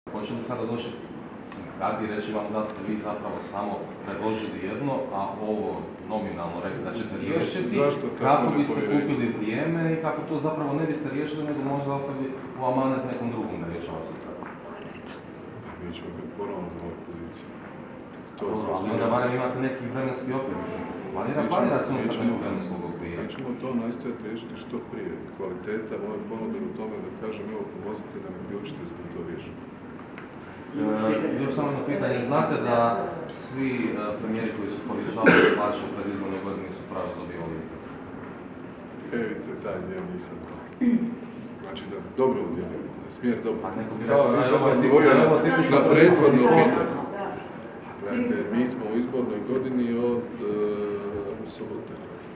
Hoće li sada doći sindikati i reći vam da ste vi zapravo samo predložili jedno, a ovo nominalno rekli da ćete riješiti, kako biste kupili vrijeme i kako to zapravo ne biste riješili, nego možda ostavili u amanet nekom drugom da rješava se tako? Mi ćemo biti ponovno za ovu poziciju. Ali onda barem imate neki vremenski okvir, mislim, kad se planira se unutar nekog vremenskog okvira. Mi ćemo to nastojati riješiti što prije. Kvaliteta moje ponude u tome da kažem, evo pomozite nam i uključite se da to riješimo. Još samo jedno pitanje, znate da svi premijeri koji su povišavali plaće u predizbornoj godini su pravo dobivali izbor? Vidite, taj dio nisam to. Znači da dobro udjelimo, da smjer dobro. Kao što sam govorio na prethodno pitanje. Gledajte, mi smo u izbornoj godini od subote.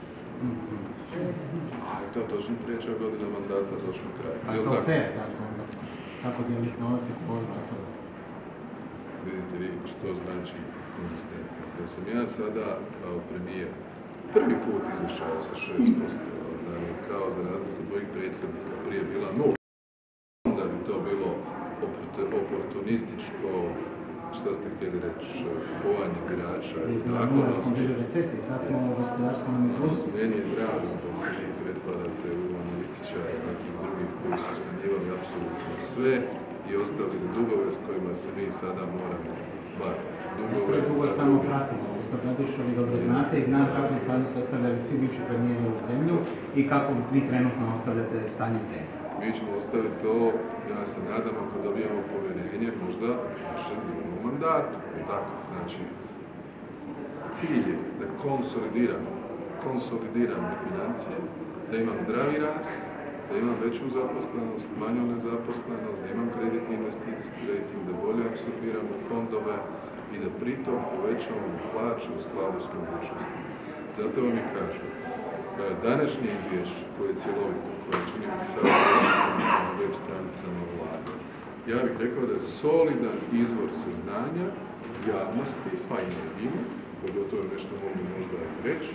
Ali to točno treća godina mandata došlo kraj. Ali to fair, tako dijeliti novac i pozva. Vidite vi što znači konzistentnost. Da sam ja sada kao premijer prvi put izašao sa 6%, da je kao za razliku od mojih prethodnika prije bila 0, onda bi to bilo oportunističko, šta ste htjeli reći, kupovanje birača i naklonosti. Smo bili u recesiji, sad smo u gospodarstvenom plusu. Meni je drago da se vi pretvarate u analitičara i nekih drugih koji su smanjivali apsolutno sve i ostavili dugove s kojima se mi sada moramo baviti. Drugo samo pratimo, gospod Nadišo, vi dobro znate i znam kako je stanje se ostavljali svi bivši premijeri u zemlju i kako vi trenutno ostavljate stanje u zemlju. Mi ćemo ostaviti to, ja se nadam, ako dobijemo povjerenje, možda u našem drugom mandatu. Tako, znači, cilj je da konsolidiramo financije, da imam zdravi rast, da imam veću zaposlenost, manju nezaposlenost, da imam kreditni investicijski rating, da bolje apsorbiramo fondove i da pritom povećamo plaću u skladu s mogućnostima. Zato vam i kažem, današnje izvješće koje je cjelovito, koje čini mi se sada na web stranicama vlade, ja bih rekao da je solidan izvor saznanja javnosti, pa i medijima, koji o tome nešto mogu možda reći,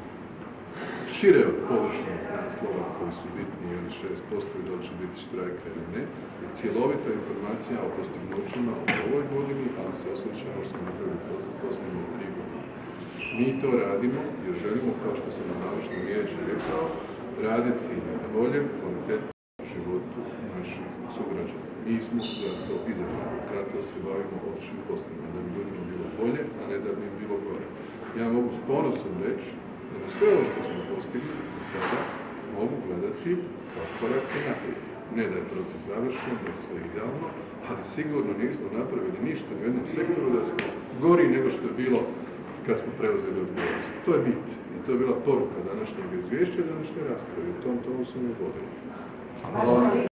šire od površnog naslova koji su bitni, ili 6% i da će biti štrajka ili ne, je cjelovita informacija o postignućima u ovoj godini, ali se osvrće ono što smo napravili posljednje 3 godine. Mi to radimo jer želimo, kao što sam na završnom riječi rekao, raditi na boljem, kvalitetnom životu naših sugrađana. Mi smo za to izabrani, zato se bavimo općim posljedima, da bi ljudima bilo bolje, a ne da bi im bilo gore. Ja mogu s ponosom reći da na sve ovo što smo postigli i sada mogu gledati kao korake naprijed. Ne da je proces završen, da je sve idealno, ali sigurno nismo napravili ništa u jednom sektoru da smo gori nego što je bilo kad smo preuzeli odgovornost. To je bit i to je bila poruka današnjeg izvješća i današnje rasprave. U tom tomu sam i vodila.